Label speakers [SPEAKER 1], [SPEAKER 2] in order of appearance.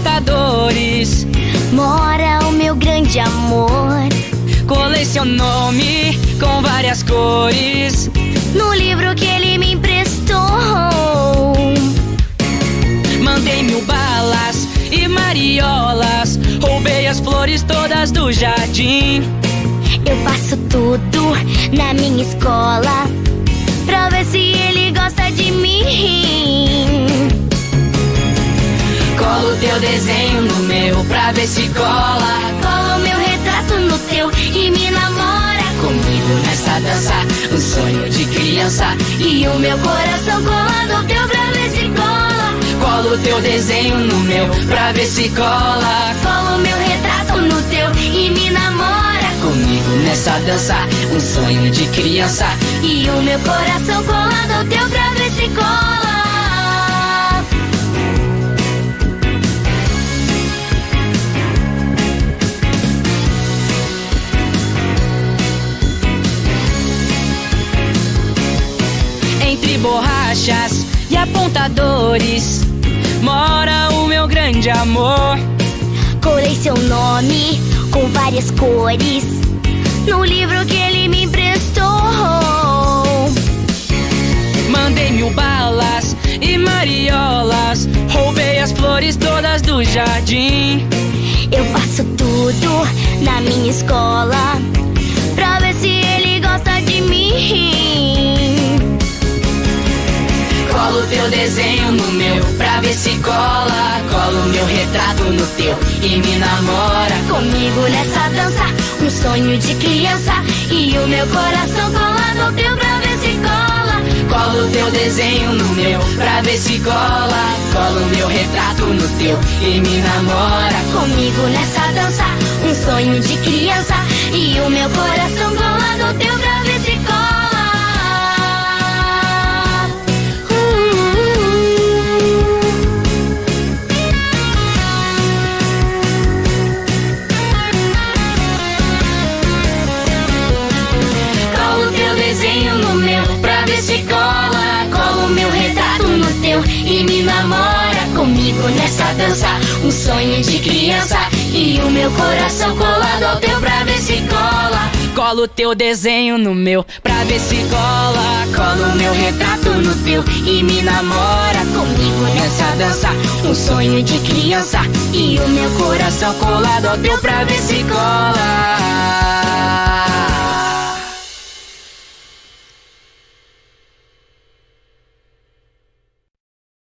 [SPEAKER 1] apontadores
[SPEAKER 2] mora o meu grande amor.
[SPEAKER 1] Colei seu nome com várias cores
[SPEAKER 2] no livro que ele me emprestou.
[SPEAKER 1] Mandei 1000 balas e mariolas, roubei as flores todas do jardim.
[SPEAKER 2] Eu faço tudo na minha escola pra ver se ele gosta de mim.
[SPEAKER 1] Colo teu desenho no meu pra ver se cola.
[SPEAKER 2] Colo meu retrato no teu e me namora
[SPEAKER 1] comigo nessa dança, um sonho de criança.
[SPEAKER 2] E o meu coração colado ao teu pra ver se cola.
[SPEAKER 1] Colo teu desenho no meu pra ver se cola.
[SPEAKER 2] Colo meu retrato no teu e me namora
[SPEAKER 1] comigo nessa dança, um sonho de criança.
[SPEAKER 2] E o meu coração colado ao teu pra ver se cola.
[SPEAKER 1] Entre borrachas e apontadores mora o meu grande amor.
[SPEAKER 2] Colei seu nome com várias cores no livro que ele me emprestou.
[SPEAKER 1] Mandei 1000 balas e mariolas, roubei as flores todas do jardim.
[SPEAKER 2] Eu faço tudo na minha escola pra ver se ele gosta de mim.
[SPEAKER 1] Colo teu desenho no meu pra ver se cola. Colo meu retrato no teu e me namora
[SPEAKER 2] comigo nessa dança, um sonho de criança. E o meu coração colado ao teu pra ver se cola.
[SPEAKER 1] Colo teu desenho no meu pra ver se cola. Colo meu retrato no teu e me namora
[SPEAKER 2] comigo nessa dança, um sonho de criança. E o meu coração colado ao teu pra ver se cola.
[SPEAKER 1] E me namora
[SPEAKER 2] comigo nessa dança, um sonho de criança. E o meu coração colado ao teu pra ver se cola.
[SPEAKER 1] Colo teu desenho no meu pra ver se cola. Colo meu retrato no teu e me namora
[SPEAKER 2] comigo nessa dança, um sonho de criança. E o meu coração colado ao teu pra ver se cola.